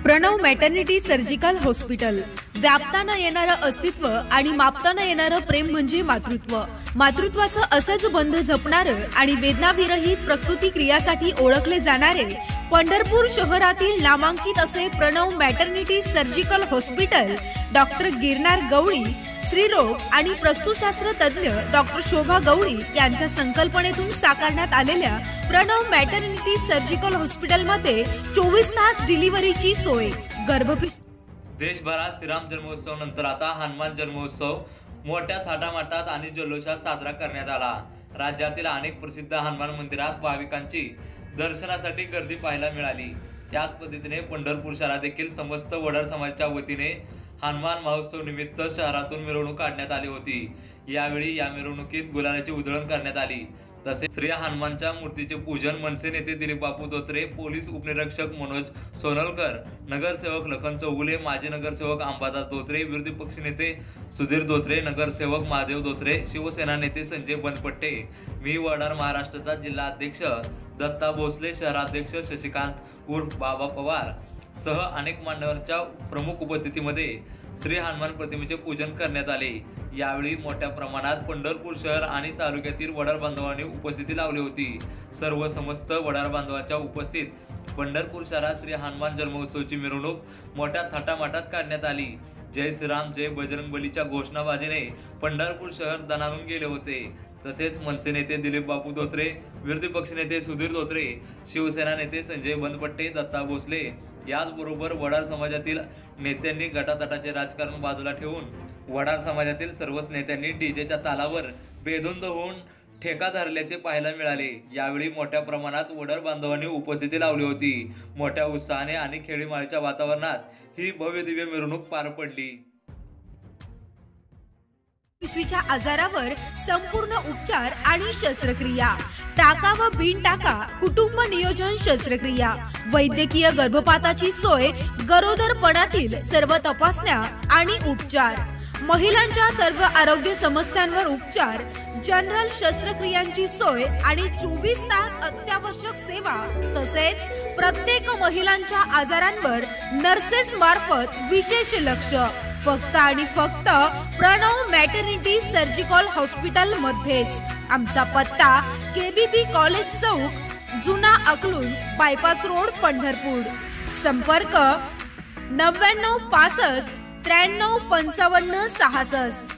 Pranab maternity surgical hospital. व्यापता न येणारं अस्तित्व आणि मापता न येणारं प्रेम म्हणजे मातृत्व। मातृत्वाचं असंच बंध जपणारं आणि वेदनाविरहित प्रस्तुती क्रियासाठी ओळखले जाणारे पंढरपूर शहरातील नामांकित असे Pranav maternity surgical hospital doctor Girnar Gawali, स्त्रीरोग आणि प्रसूतीशास्त्र तज्ञ डॉक्टर शोभा गवळी यांच्या संकल्पनेतून साकारण्यात आलेल्या प्रणव मॅटर्निटी सर्जिकल हॉस्पिटलमध्ये 24 तास डिलिव्हरीची सोय। गर्भपिशवी देशभरात श्रीराम जन्मोत्सव नंतर आता हनुमान जन्मोत्सव मोठ्या थाटामाटात आणि जल्लोषात साजरा करण्यात आला। राज्यातील अनेक प्रसिद्ध हनुमान मंदिरात भाविकांची दर्शनासाठी गर्दी पाहायला मिळाली। त्याच पद्धतीने पंढरपूर शहरात देखील समस्त वडार समाजाच्या वतीने हनुमान महोत्सव निमित्त शहरातून मिरवणूक काढण्यात आली होती। यावेळी या मिरवणुकीत गुलालाची उधळण करण्यात आली। तसेच श्री हनुमानच्या मूर्तीचे पूजन मनसे नेते दिलीप बापू धोत्रे, पोलीस उपनिरीक्षक मनोज सोनलकर, नगरसेवक लखन चौगुले, माजी नगरसेवक अंबादास धोत्रे, विरोधी पक्षनेते सुधीर धोत्रे, नगरसेवक महादेव धोत्रे, शिवसेना नेते संजय बनपट्टे, मी वडार महाराष्ट्राचा जिल्हा अध्यक्ष दत्ता भोसले, शहराध्यक्ष शशिकांत उर्फ बाबा पवार सह अनेक मान्यवरांच्या प्रमुख उपस्थितीमध्ये श्री हनुमान प्रतिमेचे पूजन करण्यात आले। यावेळी मोठ्या प्रमाणात पंढरपूर शहर आणि तालुक्यातील वडार बांधवांनी उपस्थिती लावली होती। सर्व समस्त वडार बांधवांच्या उपस्थित पंढरपूर शहरात श्री हनुमान जन्मोत्सवाची मिरवणूक मोठ्या थाटामाटात काढण्यात आली। जय श्रीराम जय बजरंगबलीच्या घोषणाबाजीने पंढरपूर शहर दणाणून गेले होते। तसेच मनसे नेते दिलीप बापू धोत्रे, विरोधी पक्षनेते सुधीर धोत्रे, शिवसेना नेते संजय बनपट्टे, दत्ता भोसले याचबरोबर वडार समाजातील नेत्यांनी गटातटाचे राजकारण बाजूला ठेवून वडार समाजातील सर्वच नेत्यांनी डीजेच्या तालावर बेधुंद होऊन ठेका धरल्याचे पाहायला मिळाले। यावेळी मोठ्या प्रमाणात वडार बांधवांनी उपस्थिती लावली होती। मोठ्या उत्साहाने आणि खेळीमाळीच्या वातावरणात ही भव्य दिव्य मिरवणूक पार पडली। पिशवीच्या आजारावर संपूर्ण उपचार आणि शस्त्रक्रिया, टाका व बिन टाका कुटुंब नियोजन शस्त्रक्रिया, वैद्यकीय गर्भपाताची सोय, गरोदरपणातील सर्व तपासण्या आणि उपचार, महिलांच्या सर्व आरोग्य समस्यांवर उपचार, जनरल शस्त्रक्रियांची सोय आणि 24 तास अत्यावश्यक सेवा, तसेच प्रत्येक महिलांच्या आजारांवर नर्सेस मार्फत विशेष लक्ष। फक्त आणि फक्त प्रणव मॅटर्निटी सर्जिकल हॉस्पिटल मध्येच। आमचा पत्ता केबीबी कॉलेज चौक, जुना अकलूज बायपास रोड, पंढरपूर। संपर्क 99 65 93 55 66।